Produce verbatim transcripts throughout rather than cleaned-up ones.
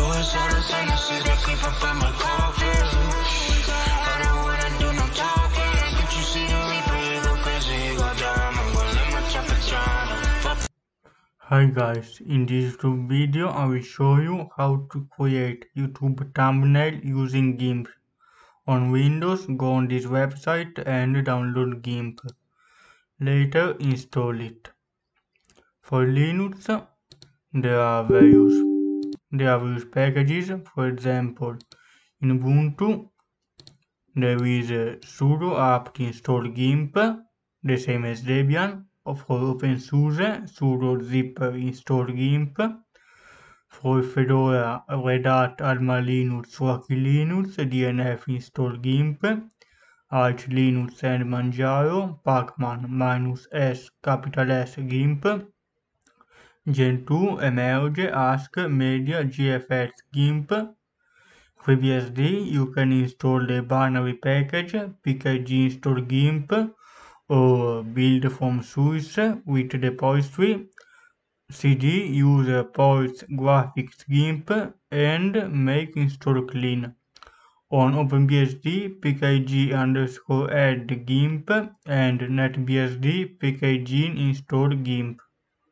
it's all the same, this is the clip up at my coffin. I don't wanna do no talking. Can't you see the reaper, he go crazy, he go dumb. I'm gonna let my chopper drown. Hi guys, in this YouTube video I will show you how to create YouTube thumbnail using GIMP. On Windows, go on this website and download GIMP. Later install it. For Linux, there are various there are various packages. For example, in Ubuntu there is a sudo apt install GIMP, the same as Debian. For OpenSUSE, sudo zip install GIMP. For Fedora, Red Hat, Alma Linux, Rocky Linux, D N F install GIMP, Arch Linux and Manjaro, Pacman minus S capital S GIMP, Gentoo, Emerge, Ask, Media, G F S GIMP. FreeBSD, you can install the binary package, P K G install GIMP, or build from source with the repository. C D use ports graphics GIMP and make install clean. On OpenBSD, pkg underscore add GIMP and NetBSD pkg install GIMP.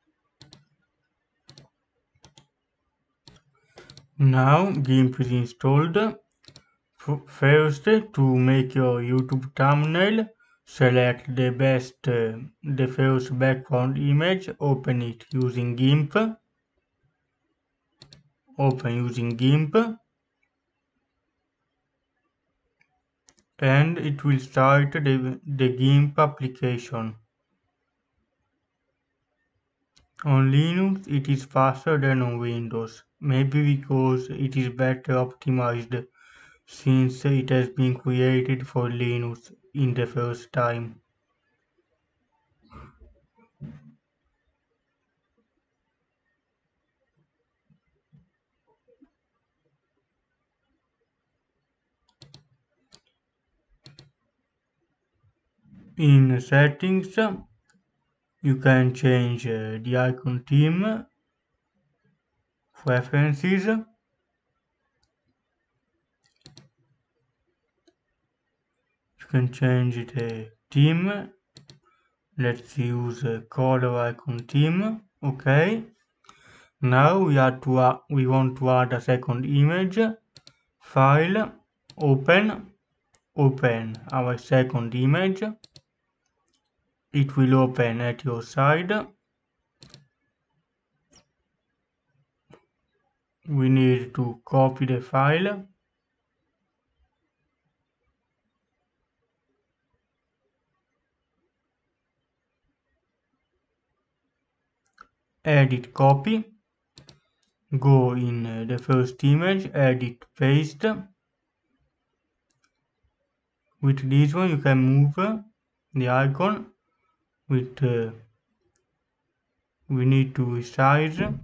Now GIMP is installed. First, to make your YouTube thumbnail, select the best, uh, the first background image, open it using GIMP. Open using GIMP. And it will start the, the GIMP application. On Linux it is faster than on Windows, maybe because it is better optimized since it has been created for Linux in the first time. In settings, you can change uh, the icon theme, preferences, you can change the theme. Let's use a color icon theme. Okay. Now we have to uh, we want to add a second image. File, open, open our second image. It will open at your side. We need to copy the file. Edit copy. Go in the first image, edit paste. With this one you can move the icon. With uh, we need to resize.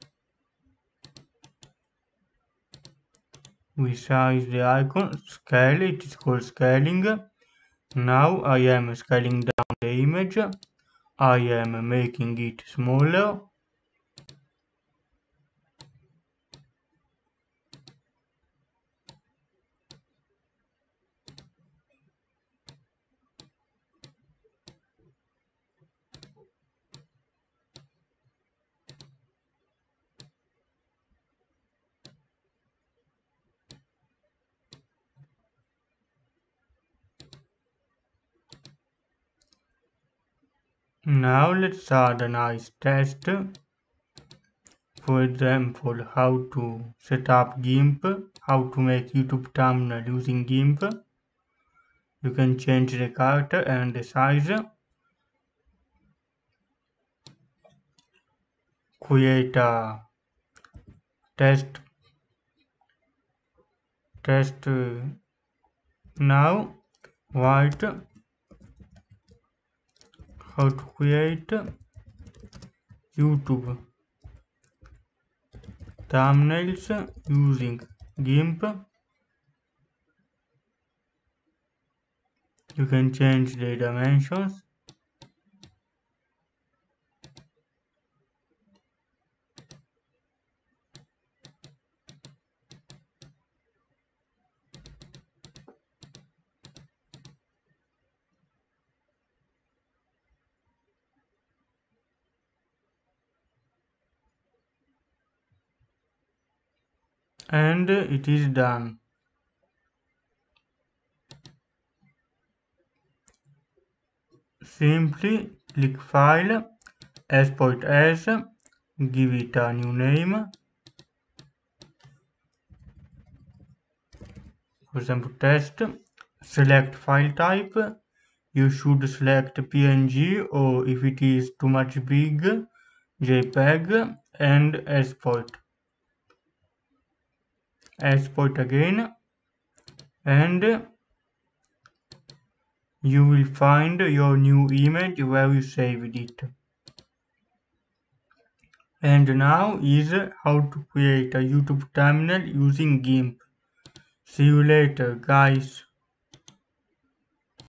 We size the icon, scale, it is called scaling. Now I am scaling down the image. I am making it smaller. Now let's add a nice test. For example, how to set up GIMP, how to make YouTube thumbnail using GIMP. You can change the character and the size. Create a test test uh, now write how to create YouTube thumbnails using GIMP. You can change the dimensions. and it is done. Simply click File, Export as, give it a new name, for example test, select file type, you should select P N G or if it is too much big, JPEG, and export. Export again, and you will find your new image where you saved it. And now is how to create a YouTube thumbnail using GIMP. See you later, guys.